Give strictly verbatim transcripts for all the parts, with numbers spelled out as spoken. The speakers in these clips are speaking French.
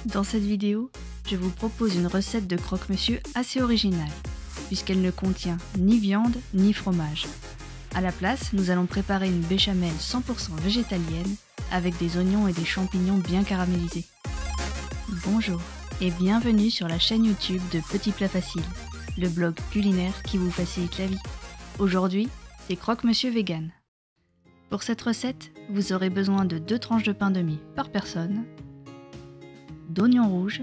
Dans cette vidéo, je vous propose une recette de croque-monsieur assez originale, puisqu'elle ne contient ni viande ni fromage. À la place, nous allons préparer une béchamel cent pour cent végétalienne avec des oignons et des champignons bien caramélisés. Bonjour et bienvenue sur la chaîne YouTube de Petits Plats Faciles, le blog culinaire qui vous facilite la vie. Aujourd'hui, c'est croque-monsieur vegan. Pour cette recette, vous aurez besoin de deux tranches de pain de mie par personne, d'oignons rouges,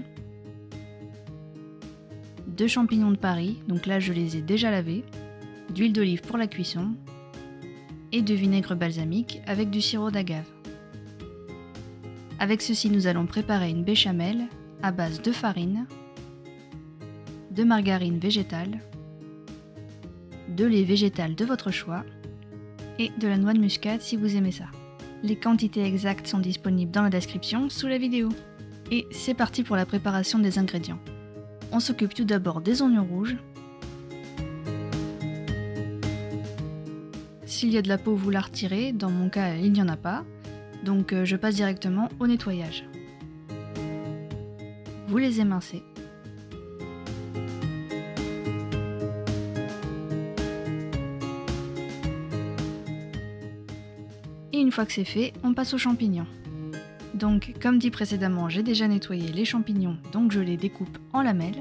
deux champignons de Paris, donc là je les ai déjà lavés, d'huile d'olive pour la cuisson et de vinaigre balsamique avec du sirop d'agave. Avec ceci, nous allons préparer une béchamel à base de farine, de margarine végétale, de lait végétal de votre choix et de la noix de muscade si vous aimez ça. Les quantités exactes sont disponibles dans la description sous la vidéo. Et c'est parti pour la préparation des ingrédients. On s'occupe tout d'abord des oignons rouges. S'il y a de la peau, vous la retirez. Dans mon cas, il n'y en a pas. Donc je passe directement au nettoyage. Vous les émincez. Et une fois que c'est fait, on passe aux champignons. Donc, comme dit précédemment, j'ai déjà nettoyé les champignons, donc je les découpe en lamelles.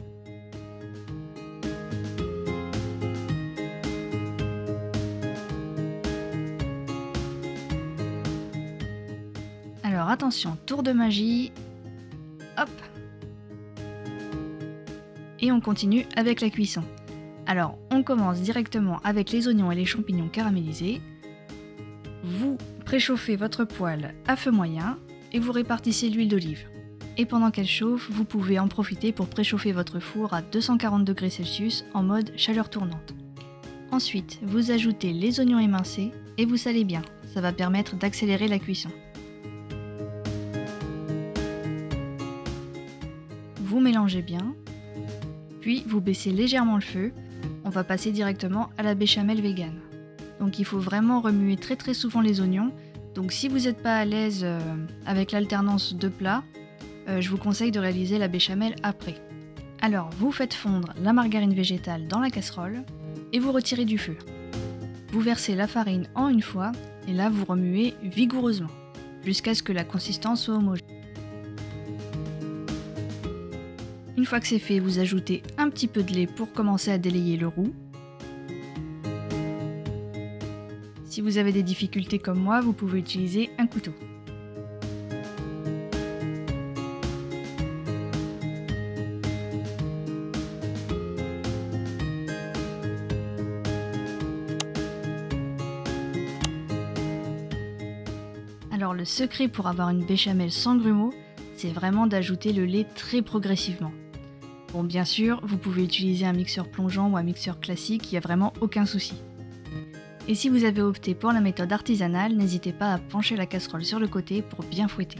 Alors attention, tour de magie, hop! Et on continue avec la cuisson. Alors, on commence directement avec les oignons et les champignons caramélisés. Vous préchauffez votre poêle à feu moyen et vous répartissez l'huile d'olive. Et pendant qu'elle chauffe, vous pouvez en profiter pour préchauffer votre four à deux cent quarante degrés Celsius en mode chaleur tournante. Ensuite, vous ajoutez les oignons émincés et vous salez bien, ça va permettre d'accélérer la cuisson. Vous mélangez bien, puis vous baissez légèrement le feu, on va passer directement à la béchamel vegan. Donc il faut vraiment remuer très très souvent les oignons. Donc si vous n'êtes pas à l'aise euh, avec l'alternance de plats, euh, je vous conseille de réaliser la béchamel après. Alors vous faites fondre la margarine végétale dans la casserole et vous retirez du feu. Vous versez la farine en une fois et là vous remuez vigoureusement jusqu'à ce que la consistance soit homogène. Une fois que c'est fait, vous ajoutez un petit peu de lait pour commencer à délayer le roux. Si vous avez des difficultés comme moi, vous pouvez utiliser un couteau. Alors le secret pour avoir une béchamel sans grumeaux, c'est vraiment d'ajouter le lait très progressivement. Bon, bien sûr, vous pouvez utiliser un mixeur plongeant ou un mixeur classique, il n'y a vraiment aucun souci. Et si vous avez opté pour la méthode artisanale, n'hésitez pas à pencher la casserole sur le côté pour bien fouetter.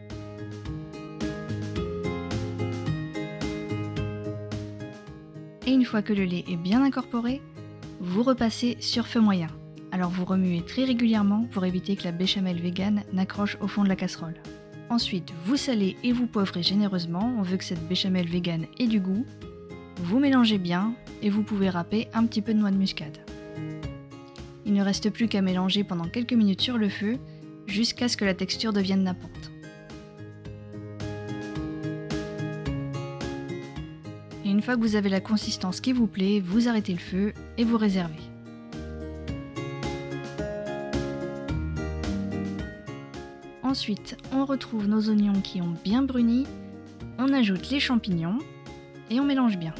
Et une fois que le lait est bien incorporé, vous repassez sur feu moyen. Alors vous remuez très régulièrement pour éviter que la béchamel vegan n'accroche au fond de la casserole. Ensuite, vous salez et vous poivrez généreusement, on veut que cette béchamel vegan ait du goût. Vous mélangez bien et vous pouvez râper un petit peu de noix de muscade. Il ne reste plus qu'à mélanger pendant quelques minutes sur le feu, jusqu'à ce que la texture devienne nappante. Et une fois que vous avez la consistance qui vous plaît, vous arrêtez le feu et vous réservez. Ensuite, on retrouve nos oignons qui ont bien bruni, on ajoute les champignons et on mélange bien.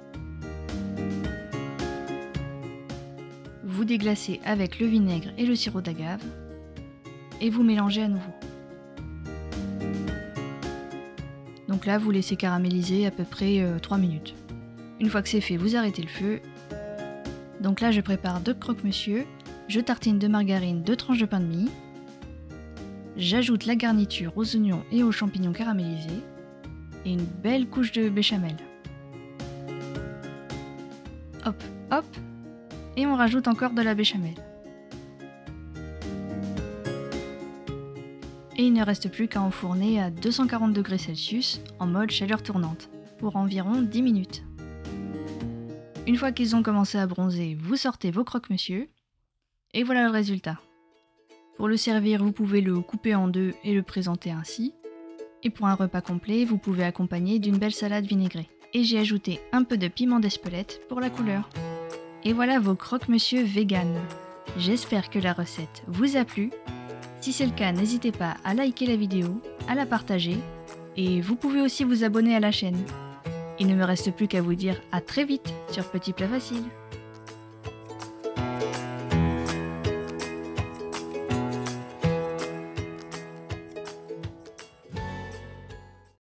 Vous déglacez avec le vinaigre et le sirop d'agave et vous mélangez à nouveau. Donc là, vous laissez caraméliser à peu près euh, trois minutes. Une fois que c'est fait, vous arrêtez le feu. Donc là, je prépare deux croque-monsieur, je tartine de margarine, deux tranches de pain de mie. J'ajoute la garniture aux oignons et aux champignons caramélisés et une belle couche de béchamel. Hop, hop. Et on rajoute encore de la béchamel. Et et il ne reste plus qu'à enfourner à deux cent quarante degrés Celsius en mode chaleur tournante pour environ dix minutes. Une fois qu'ils ont commencé à bronzer, vous sortez vos croque-monsieur et voilà le résultat. Pour le servir, vous pouvez le couper en deux et le présenter ainsi. Et pour un repas complet, vous pouvez accompagner d'une belle salade vinaigrée. Et j'ai ajouté un peu de piment d'Espelette pour la couleur. Et voilà vos croque-monsieur vegan. J'espère que la recette vous a plu. Si c'est le cas, n'hésitez pas à liker la vidéo, à la partager, et vous pouvez aussi vous abonner à la chaîne. Il ne me reste plus qu'à vous dire à très vite sur Petit Plat Facile.